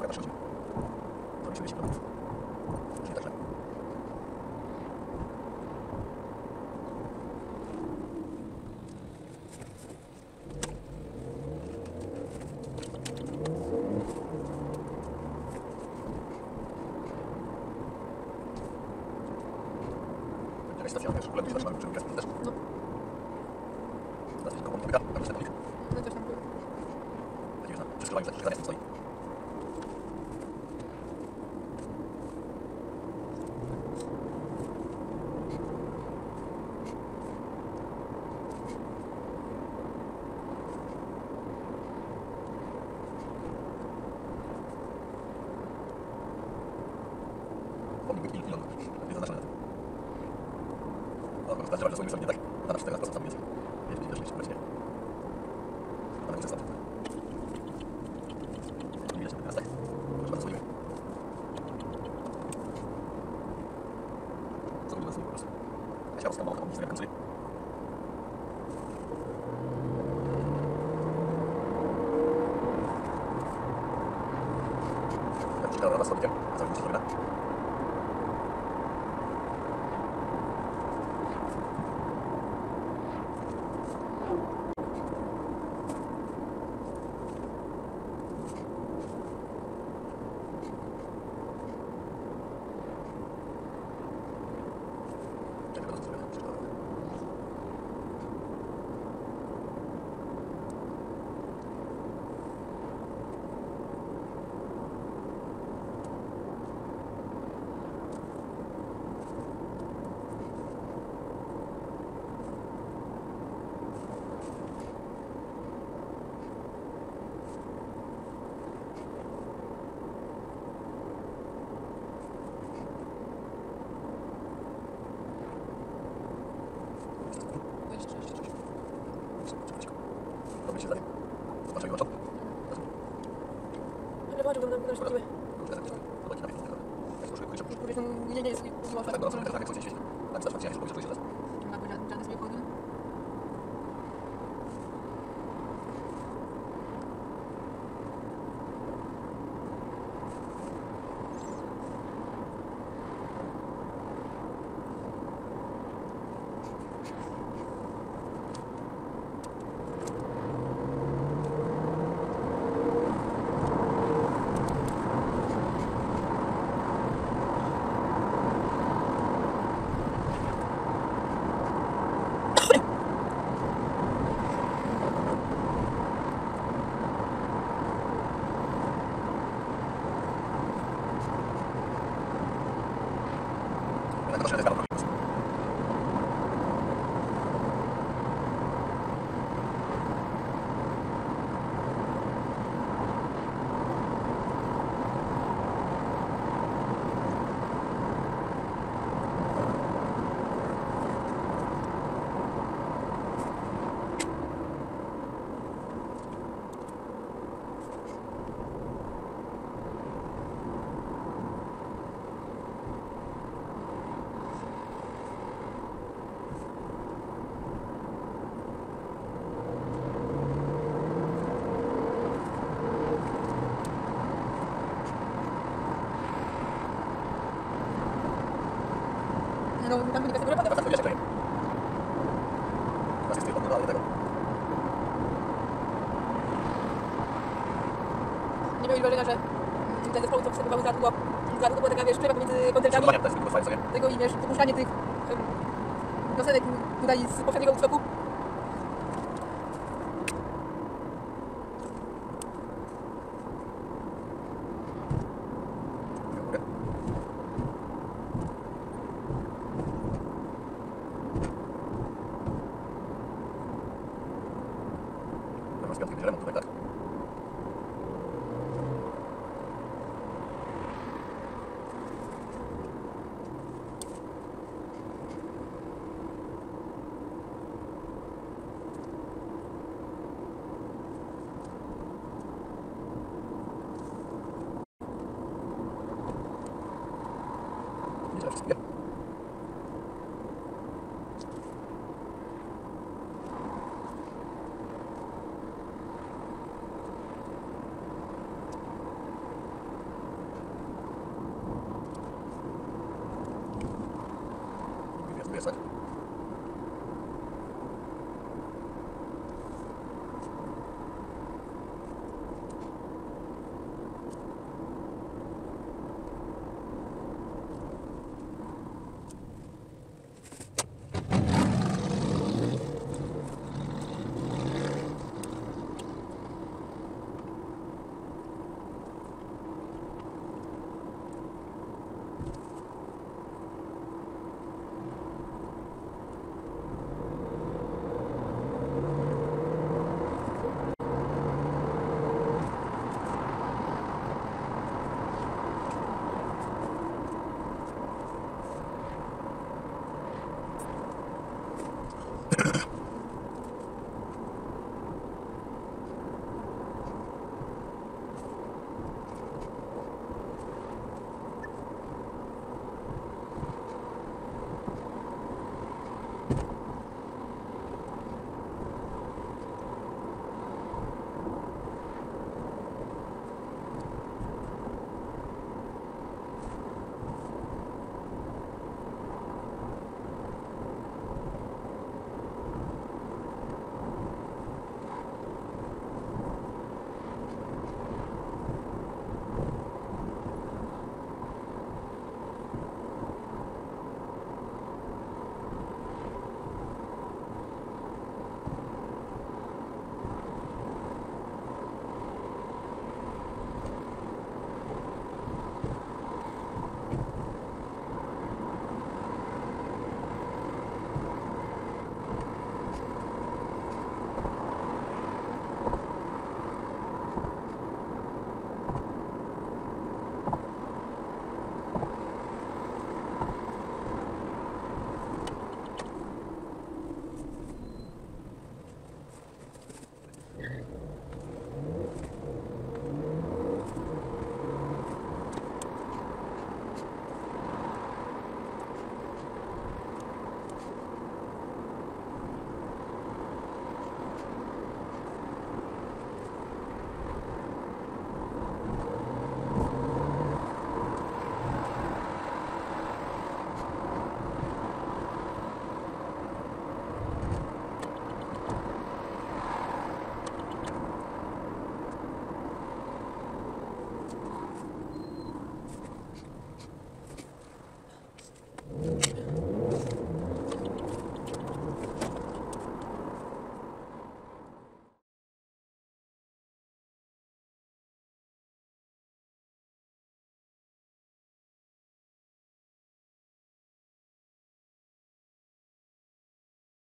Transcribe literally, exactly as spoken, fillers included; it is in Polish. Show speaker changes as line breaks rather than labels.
Stacja, wiesz, w ogóle nie zaczynamy, żeby też. No. Teraz tylko komunika, tam się polik.
No coś tam było.
Tak jest, przy skrzyżowaniu zdania z tym stoi. Pomnik być ilon, jest zaznaczone. No, znaczy, że swoim sobie nie tak, na czternaście procent tam jest. Jest też liczy, właśnie. Ale muszę stąd. Nie widać, teraz tak. Może bardzo swoimi. Co robię na swoim po prostu. Ja się rozkazał, taką historię kończy. Jak ci dała na stolikiem, a co robicie sobie na? Robicie dalej. Zobaczę go.
Ale patrz, tam na szkodziły.
Zobaczcie na mnie. Jak już kończę.
Powiedz, no nie, nie jest nie ma
Tak, no, tak, jak chcecie świecić. Tak, zaraz faktycznie, jak się teraz.
Ma żadne sobie chody.
Tak, proszę, to jest
No, tam będzie tego
tak, to wiecie, to nie. Was jest tylko podglądanie tego.
Nie mieli wrażenia, że te zespoły, co wstępowały za długo, za długo była taka, wiesz, przerwa pomiędzy koncertami.
Przebudowanie, to jest tylko fajne, co nie?
Tego i, wiesz, wypuszczanie tych um, piosenek tutaj z poprzedniego utworu.
Dobra, z piątkiem będzie remont tutaj, tak? Nie źle wszystkie. jest, tak?